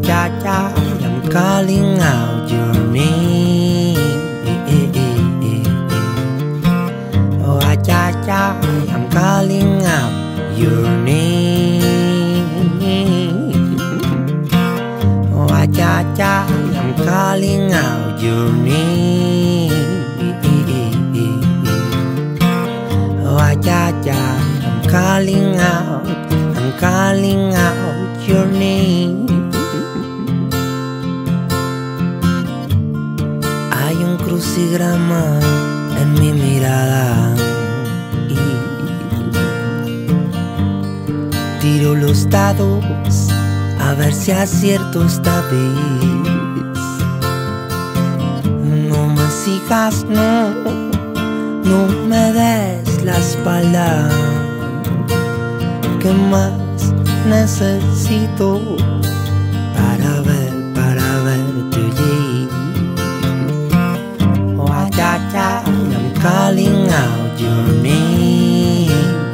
cha cha, I'm calling out your name. Oh, cha cha, I'm calling out your name. Oh, cha cha, I'm calling out your name. Oh, cha cha, I'm calling out your name. Hay un crucigrama en mi mirada y tiro los dados a ver si acierto esta vez. No me sigas, no me des la espalda. ¿Qué más necesito para verte allí? Oh, cha cha, I'm calling out your name.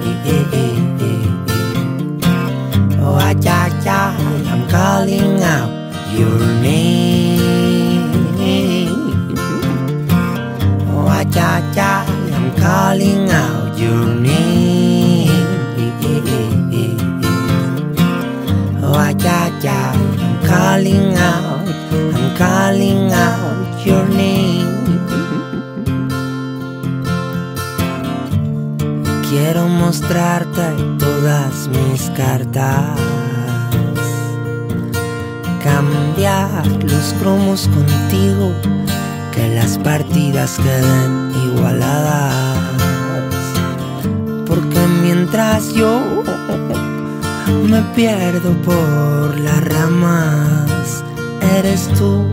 Oh, cha cha, I'm calling out your name. Oh, cha cha, I'm calling out your name. Oh, cha cha, I'm calling out your name. Quiero mostrarte todas mis cartas, cambiar los cromos contigo, que las partidas queden igualadas. Porque mientras yo me pierdo por las ramas, eres tú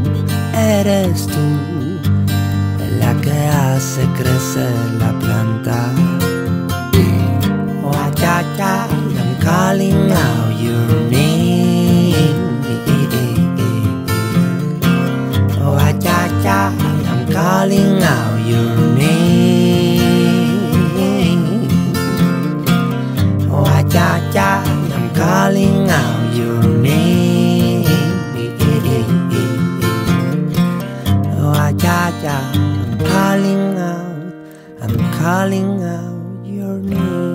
la que hace crecer la planta. Oh, cha cha, I'm calling out your name. Oh, cha cha, I'm calling out your name. Oh, cha cha, I'm calling out your name. Oh, cha cha, I'm calling out your name.